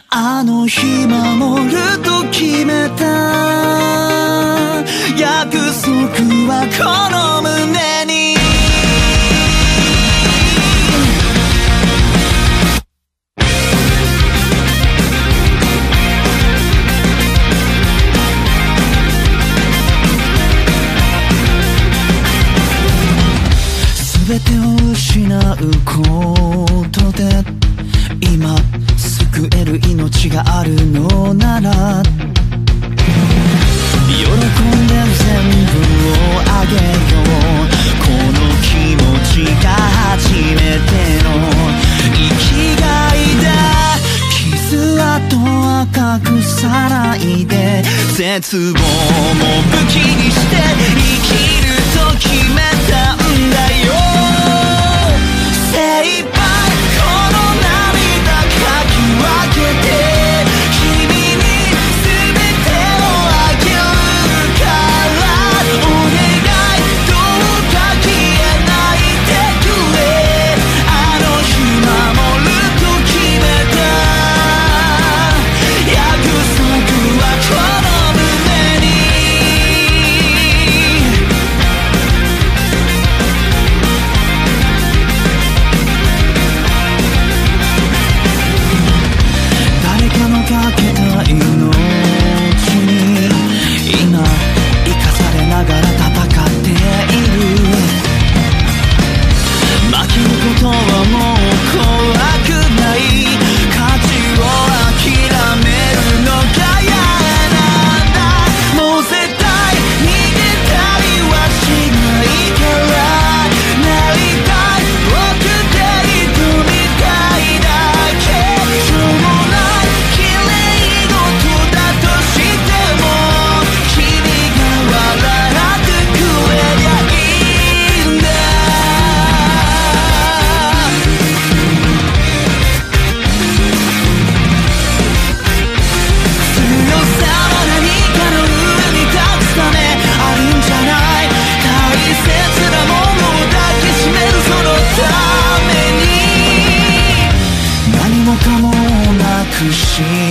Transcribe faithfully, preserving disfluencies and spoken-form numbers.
あの日守ると決めた約束はこの胸に全てを失うことで今救える命があるのなら喜んで全部をあげようこの気持ちが初めての生きがいだ傷跡は隠さないで絶望も武器にして生きると決めたんだよ精一杯この涙かき分けて君に全てをあげるからお願いどうか消えないでくれあの日守ると決めた約束はこの胸に誰かのかけた命に今生かされながら戦っている負けることはもう怖くない価値を諦めるのが嫌なんだもう絶対逃げたりはしないからなりたい僕で挑みたいだけしょうもない綺麗事だとしても君が笑ってくれりゃいいんだ強さは何かの上に立つためあるんじゃない大切なものを抱きしめるそのために何もかもなくし